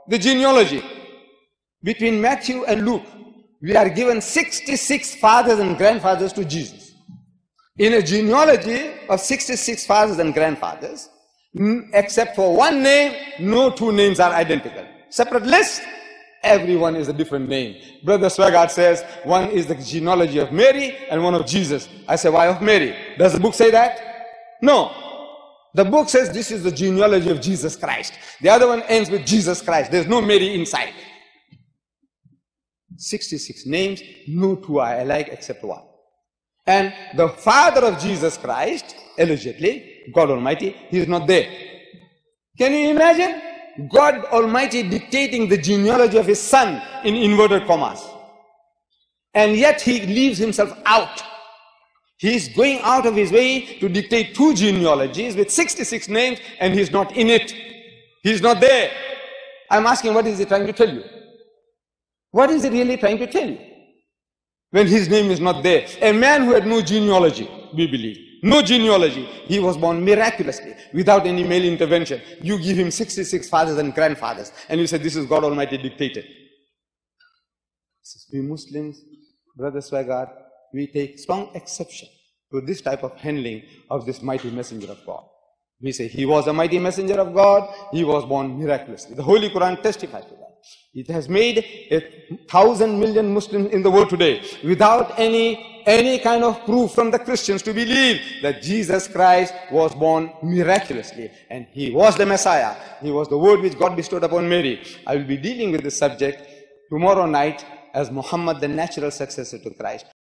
the genealogy. Between Matthew and Luke, we are given 66 fathers and grandfathers to Jesus. In a genealogy of 66 fathers and grandfathers, except for one name, no two names are identical. Separate list, everyone is a different name. Brother Swaggart says one is the genealogy of Mary and one of Jesus. I say, why of Mary? Does the book say that? No. The book says this is the genealogy of Jesus Christ. The other one ends with Jesus Christ. There's no Mary inside. 66 names, no two are alike except one. And the father of Jesus Christ, allegedly, God Almighty, he is not there. Can you imagine? God Almighty dictating the genealogy of his son in inverted commas. And yet he leaves himself out. He is going out of his way to dictate two genealogies with 66 names and he's not in it. He's not there. I'm asking, what is he trying to tell you? What is he really trying to tell you? When his name is not there. A man who had no genealogy, we believe. No genealogy. He was born miraculously, without any male intervention. You give him 66 fathers and grandfathers, and you say this is God Almighty dictated. We Muslims, Brother Swaggart, we take strong exception to this type of handling of this mighty messenger of God. We say he was a mighty messenger of God, he was born miraculously. The Holy Quran testifies to that. It has made 1,000 million Muslims in the world today without any kind of proof from the Christians to believe that Jesus Christ was born miraculously and he was the Messiah. He was the word which God bestowed upon Mary. I will be dealing with this subject tomorrow night as Muhammad, the natural successor to Christ.